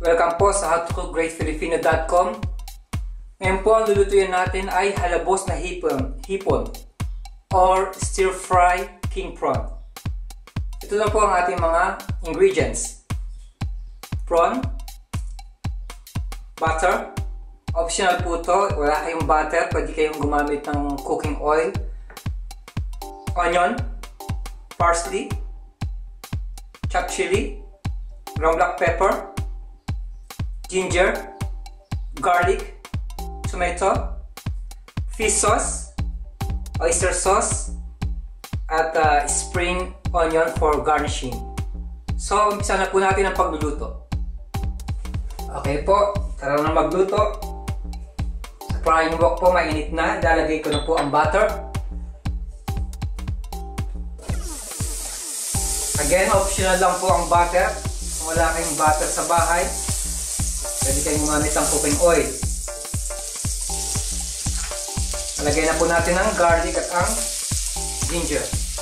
Welcome po sa howtocookgreatfilipino.com. Ngayon po ang lulutuin natin ay halabos na hipon or stir-fry king prawn. Ito na po ang ating mga ingredients. Prawn, butter, optional po ito, wala kayong butter, pwede kayong gumamit ng cooking oil, onion, parsley, chopped chili, ground black pepper, ginger, garlic, tomato, fish sauce, oyster sauce, at spring onion for garnishing. So, umpisa na po natin ang pagluluto. Okay po, tara na magluto. Sa frying wok po, mainit na. Ilalagay ko na po ang butter. Again, optional lang po ang butter. Kung wala kayong butter sa bahay, pwede kayong gumamit ng cooking oil. Lagay na po natin ang garlic at ang ginger.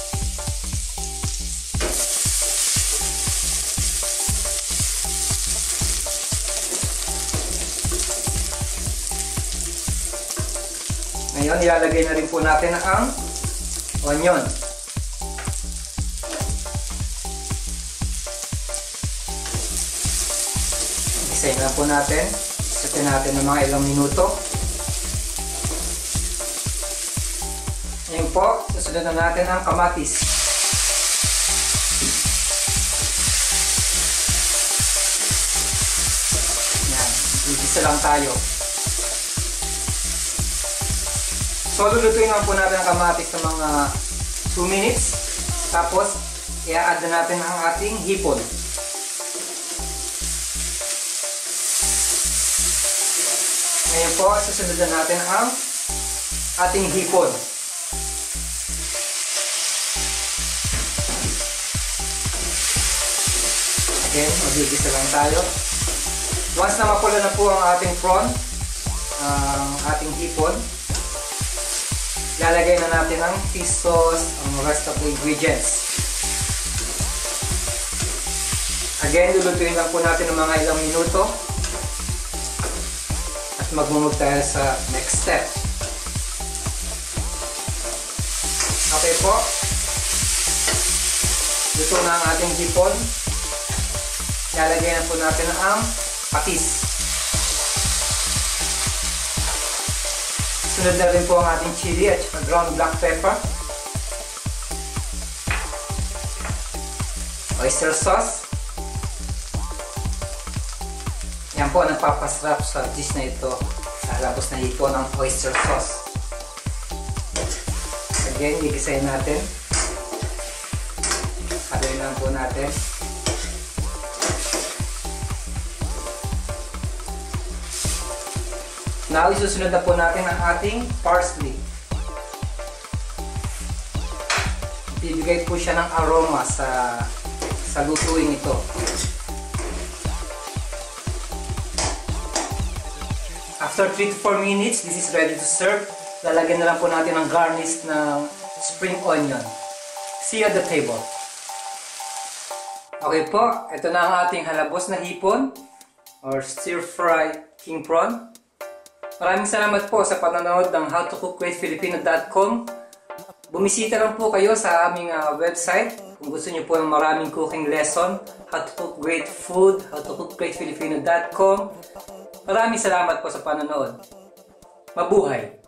Ngayon, ilalagay na rin po natin ang onion. Isayin lang po natin. Isayin natin ng mga ilang minuto. Ngayon po, susunod na natin ang kamatis. Yan, gigisa lang tayo. So, lulutuin lang po natin ang kamatis ng mga 2 minutes. Tapos, i-add na natin ang ating hipon. Ngayon po, susunod na natin ang ating hipon. Again, magigisa lang tayo. Once na mapula na po ang ating prawn, ang ating hipon, lalagay na natin ang fish sauce, ang rest of the ingredients. Again, lulutuin lang po natin ng mga ilang minuto. At mag-move tayo sa next step. Okay po. Luto na ang ating hipon. Lalagay na po natin ang patis. Sunod na rin po ang ating chili at ground black pepper. Oyster sauce. Yan po ang nagpapasarap sa dish na ito. Sa halabos na hipon ang oyster sauce. Again, gigisayin natin. Haluin lang po natin. Now, isusunod na po natin ang ating parsley. Bibigay po siya ng aroma sa lutuin ito. After 3 to 4 minutes, this is ready to serve. Lalagyan na lang po natin ang garnish ng spring onion. See you at the table. Okay po, ito na ang ating halabos na hipon or stir-fry king prawn. Maraming salamat po sa panonood ng howtocookgreatfilipino.com. Bumisita lang po kayo sa aming website kung gusto niyo po ng maraming cooking lesson, how to cook great food, howtocookgreatfilipino.com. Maraming salamat po sa panonood. Mabuhay!